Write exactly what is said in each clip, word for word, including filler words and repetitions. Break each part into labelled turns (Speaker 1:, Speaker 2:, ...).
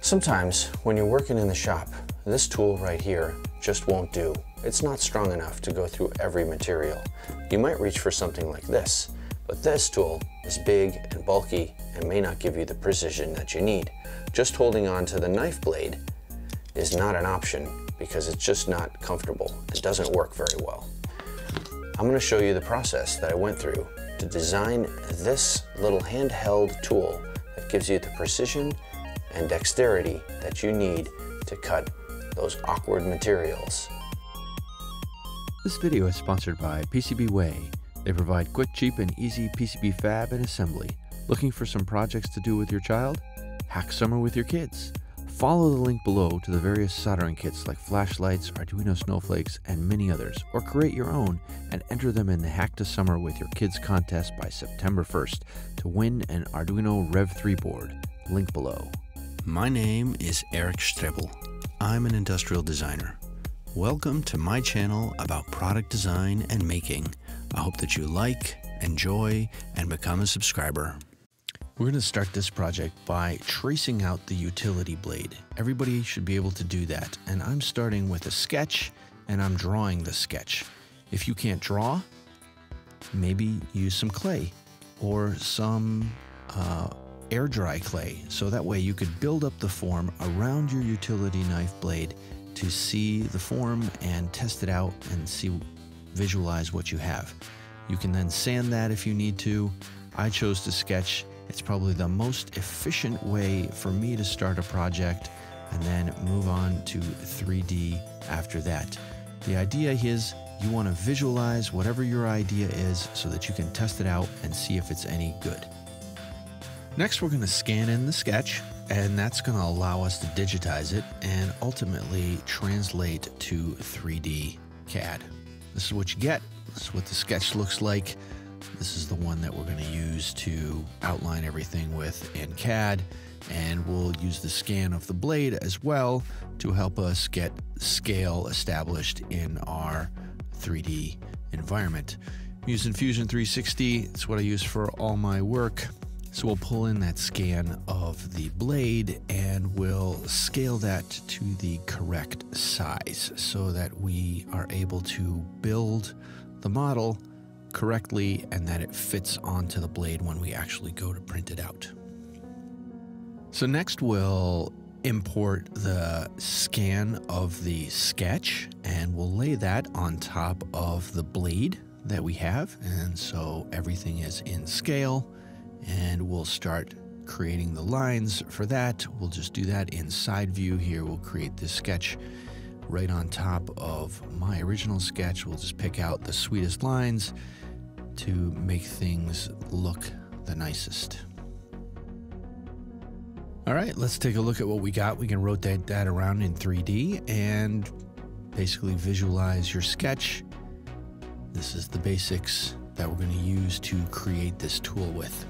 Speaker 1: Sometimes when you're working in the shop, this tool right here just won't do. It's not strong enough to go through every material. You might reach for something like this, but this tool is big and bulky and may not give you the precision that you need. Just holding on to the knife blade is not an option because it's just not comfortable. It doesn't work very well. I'm going to show you the process that I went through to design this little handheld tool that gives you the precision and dexterity that you need to cut those awkward materials.
Speaker 2: This video is sponsored by PCBWay. They provide quick, cheap, and easy P C B fab and assembly. Looking for some projects to do with your child? Hack summer with your kids. Follow the link below to the various soldering kits like flashlights, Arduino snowflakes, and many others, or create your own and enter them in the Hack to Summer with Your Kids contest by September first to win an Arduino Rev three board. Link below. My name is Eric Strebel. I'm an industrial designer. Welcome to my channel about product design and making. I hope that you like, enjoy, and become a subscriber. We're going to start this project by tracing out the utility blade. Everybody should be able to do that. And I'm starting with a sketch and I'm drawing the sketch. If you can't draw, maybe use some clay or some uh, air dry clay. So that way you could build up the form around your utility knife blade to see the form and test it out and see, visualize what you have. You can then sand that if you need to. I chose to sketch. It's probably the most efficient way for me to start a project and then move on to three D after that. The idea is you want to visualize whatever your idea is so that you can test it out and see if it's any good. Next, we're going to scan in the sketch, and that's going to allow us to digitize it and ultimately translate to three D C A D. This is what you get. This is what the sketch looks like. This is the one that we're going to use to outline everything with in C A D, and we'll use the scan of the blade as well to help us get scale established in our three D environment. I'm using Fusion three sixty. It's what I use for all my work. So we'll pull in that scan of the blade and we'll scale that to the correct size so that we are able to build the model correctly and that it fits onto the blade when we actually go to print it out. So next we'll import the scan of the sketch and we'll lay that on top of the blade that we have, and so everything is in scale. And we'll start creating the lines for that. We'll just do that in side view here. We'll create this sketch right on top of my original sketch. We'll just pick out the sweetest lines to make things look the nicest. All right, let's take a look at what we got. We can rotate that around in three D and basically visualize your sketch. This is the basics that we're going to use to create this tool with.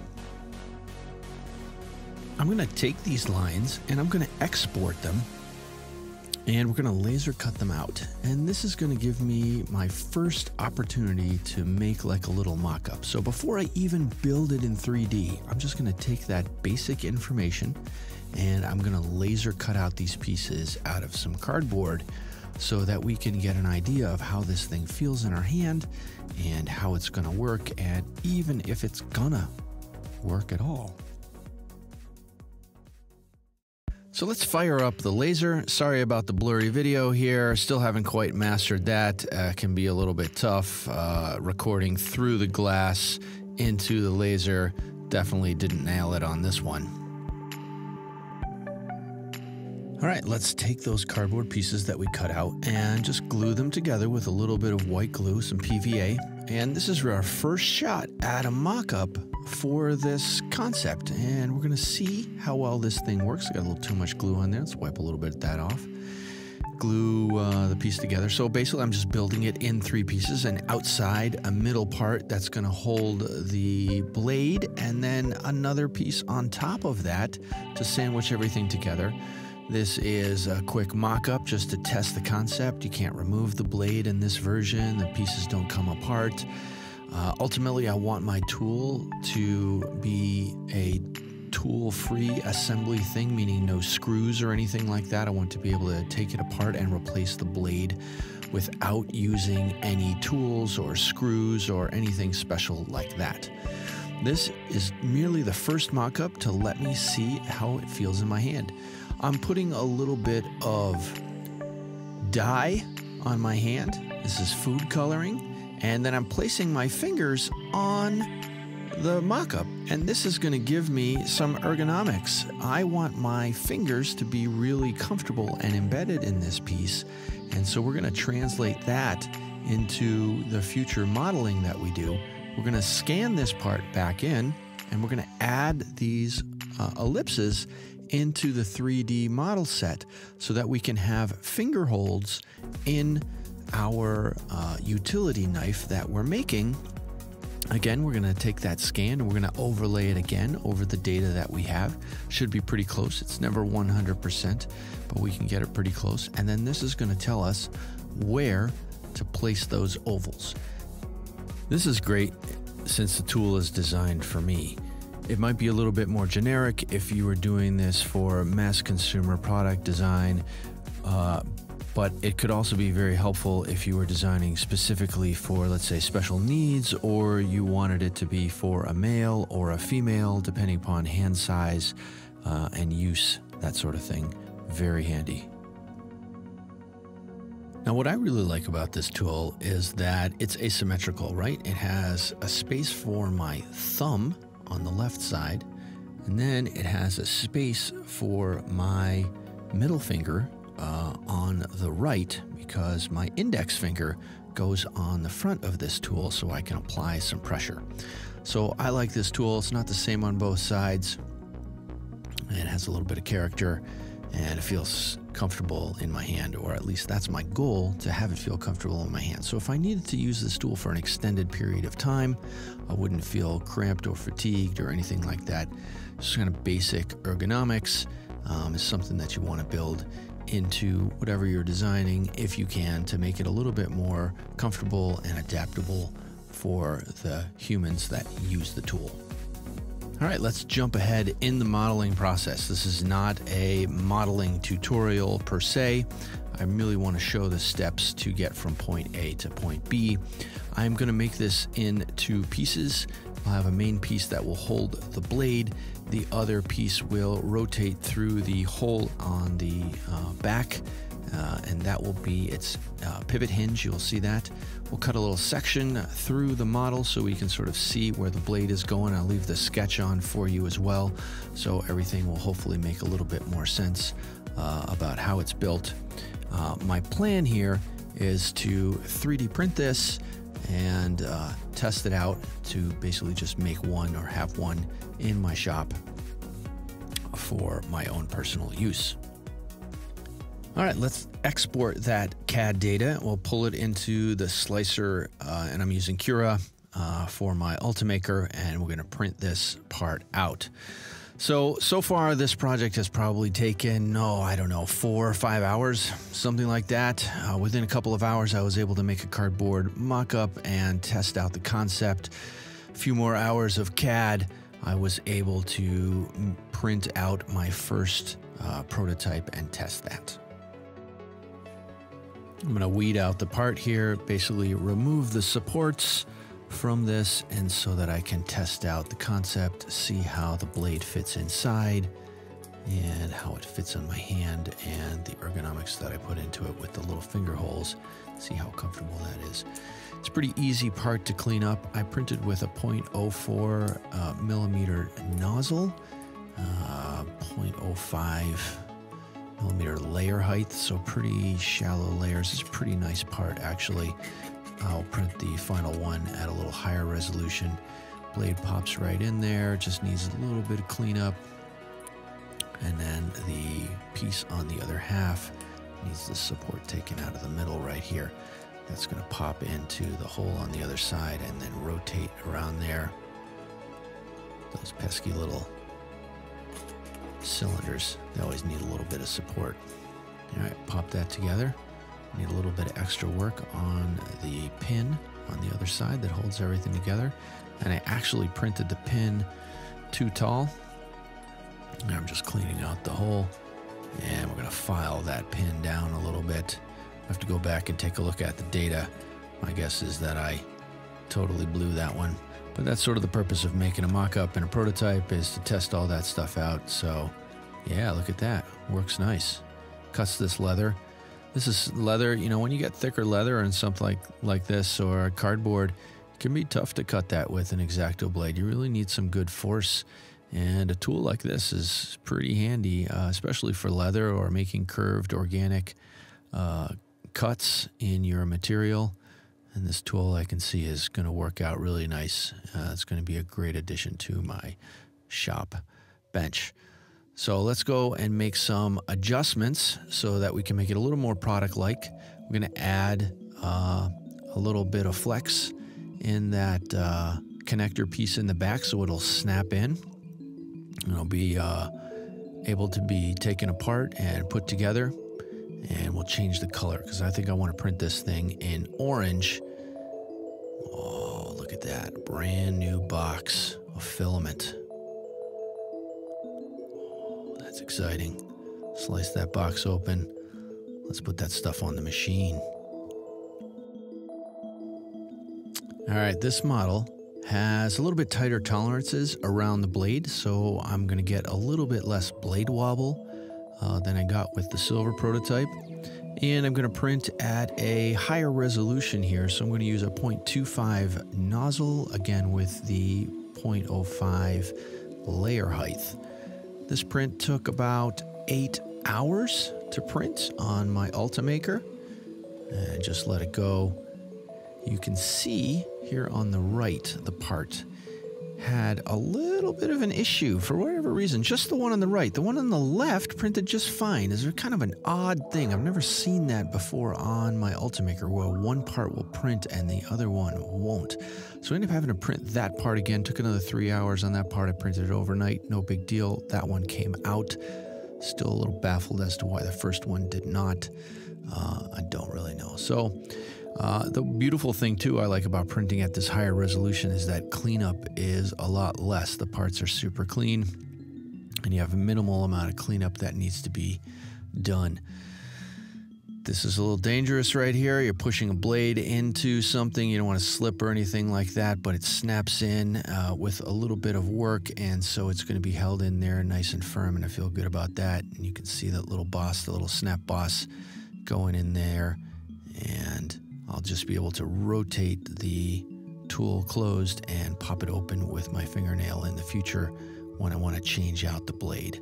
Speaker 2: I'm going to take these lines and I'm going to export them and we're going to laser cut them out. And this is going to give me my first opportunity to make like a little mock-up. So before I even build it in three D, I'm just going to take that basic information and I'm going to laser cut out these pieces out of some cardboard so that we can get an idea of how this thing feels in our hand and how it's going to work, and even if it's gonna work at all. So let's fire up the laser. Sorry about the blurry video here. Still haven't quite mastered that. Uh, can be a little bit tough uh, recording through the glass into the laser. Definitely didn't nail it on this one. All right, let's take those cardboard pieces that we cut out and just glue them together with a little bit of white glue, some P V A. And this is our first shot at a mock-up for this concept. And we're gonna see how well this thing works. I got a little too much glue on there. Let's wipe a little bit of that off. Glue uh, the piece together. So basically I'm just building it in three pieces, and outside a middle part that's gonna hold the blade, and then another piece on top of that to sandwich everything together. This is a quick mock-up just to test the concept. You can't remove the blade in this version. The pieces don't come apart. Uh, ultimately, I want my tool to be a tool-free assembly thing, meaning no screws or anything like that. I want to be able to take it apart and replace the blade without using any tools or screws or anything special like that. This is merely the first mock-up to let me see how it feels in my hand. I'm putting a little bit of dye on my hand. This is food coloring. And then I'm placing my fingers on the mock-up. And this is going to give me some ergonomics. I want my fingers to be really comfortable and embedded in this piece. And so we're going to translate that into the future modeling that we do. We're going to scan this part back in, and we're going to add these uh, ellipses into the three D model set so that we can have finger holds in our uh, utility knife that we're making. Again, we're going to take that scan and we're going to overlay it again over the data that we have. Should be pretty close. It's never one hundred percent, but we can get it pretty close. And then this is going to tell us where to place those ovals. This is great since the tool is designed for me. It might be a little bit more generic if you were doing this for mass consumer product design, uh, but it could also be very helpful if you were designing specifically for, let's say, special needs, or you wanted it to be for a male or a female, depending upon hand size uh, and use, that sort of thing. Very handy. Now, what I really like about this tool is that it's asymmetrical, right? It has a space for my thumb on the left side, and then it has a space for my middle finger uh, on the right, because my index finger goes on the front of this tool so I can apply some pressure. So I like this tool. It's not the same on both sides. It has a little bit of character, and it feels comfortable in my hand, or at least that's my goal, to have it feel comfortable in my hand. So if I needed to use this tool for an extended period of time, I wouldn't feel cramped or fatigued or anything like that. Just kind of basic ergonomics um, is something that you want to build into whatever you're designing, if you can, to make it a little bit more comfortable and adaptable for the humans that use the tool. All right, let's jump ahead in the modeling process. This is not a modeling tutorial per se. I merely want to show the steps to get from point A to point B. I'm going to make this in two pieces. I'll have a main piece that will hold the blade. The other piece will rotate through the hole on the uh, back, uh, and that will be its uh, pivot hinge. You'll see that. We'll cut a little section through the model so we can sort of see where the blade is going. I'll leave the sketch on for you as well, so everything will hopefully make a little bit more sense uh, about how it's built. Uh, my plan here is to three D print this and uh, test it out to basically just make one or have one in my shop for my own personal use. All right, let's export that C A D data. We'll pull it into the slicer, uh, and I'm using Cura uh, for my Ultimaker, and we're going to print this part out. So, so far this project has probably taken, oh, I don't know, four or five hours, something like that. Uh, within a couple of hours, I was able to make a cardboard mock-up and test out the concept. A few more hours of C A D, I was able to print out my first uh, prototype and test that. I'm going to weed out the part here, basically remove the supports from this, and so that I can test out the concept, see how the blade fits inside and how it fits on my hand, and the ergonomics that I put into it with the little finger holes, see how comfortable that is. It's a pretty easy part to clean up. I printed with a point oh four uh, millimeter nozzle, uh, point oh five millimeter layer height, so pretty shallow layers. It's a pretty nice part, actually. I'll print the final one at a little higher resolution. Blade pops right in there, just needs a little bit of cleanup. And then the piece on the other half needs the support taken out of the middle right here. That's going to pop into the hole on the other side and then rotate around there. Those pesky little cylinders, they always need a little bit of support. All right, pop that together. Need a little bit of extra work on the pin on the other side that holds everything together. And I actually printed the pin too tall. I'm just cleaning out the hole, and we're going to file that pin down a little bit. I have to go back and take a look at the data. My guess is that I totally blew that one. But that's sort of the purpose of making a mock-up and a prototype, is to test all that stuff out. So yeah, look at that. Works nice. Cuts this leather. This is leather, you know, when you get thicker leather and something like, like this or cardboard, it can be tough to cut that with an X-Acto blade. You really need some good force. And a tool like this is pretty handy, uh, especially for leather or making curved organic uh, cuts in your material. And this tool, I can see, is going to work out really nice. Uh, it's going to be a great addition to my shop bench. So let's go and make some adjustments so that we can make it a little more product-like. We're going to add uh, a little bit of flex in that uh, connector piece in the back so it'll snap in. It'll be uh, able to be taken apart and put together. And we'll change the color because I think I want to print this thing in orange. Oh, look at that. Brand new box of filament. Oh, that's exciting. Slice that box open. Let's put that stuff on the machine. All right, this model has a little bit tighter tolerances around the blade, so I'm going to get a little bit less blade wobble uh, than I got with the silver prototype. And I'm going to print at a higher resolution here, so I'm going to use a point two five nozzle, again with the point oh five layer height. This print took about eight hours to print on my Ultimaker. And just let it go. You can see here on the right, the part had a little bit of an issue for whatever reason. Just the one on the right. The one on the left printed just fine. Is there kind of an odd thing? I've never seen that before on my Ultimaker, where one part will print and the other one won't. So I ended up having to print that part again. Took another three hours on that part. I printed it overnight. No big deal. That one came out. Still a little baffled as to why the first one did not. Uh, I don't really know. So Uh, the beautiful thing, too, I like about printing at this higher resolution is that cleanup is a lot less. The parts are super clean, and you have a minimal amount of cleanup that needs to be done. This is a little dangerous right here. You're pushing a blade into something. You don't want to slip or anything like that, but it snaps in uh, with a little bit of work, and so it's going to be held in there nice and firm, and I feel good about that. And you can see that little boss, the little snap boss going in there, and I'll just be able to rotate the tool closed and pop it open with my fingernail in the future when I want to change out the blade.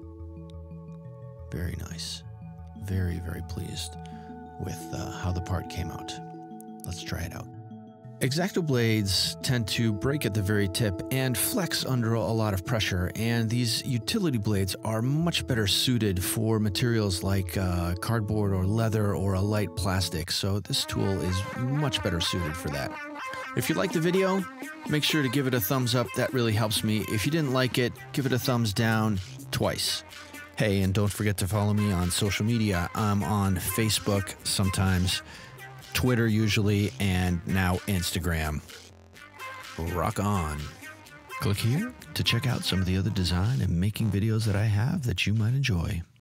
Speaker 2: Very nice. Very, very pleased with uh, how the part came out. Let's try it out. X-Acto blades tend to break at the very tip and flex under a lot of pressure, and these utility blades are much better suited for materials like uh, cardboard or leather or a light plastic, so this tool is much better suited for that. If you liked the video, make sure to give it a thumbs up. That really helps me. If you didn't like it, give it a thumbs down twice. Hey, and don't forget to follow me on social media. I'm on Facebook sometimes, Twitter usually, and now Instagram. Rock on. Click here to check out some of the other design and making videos that I have that you might enjoy.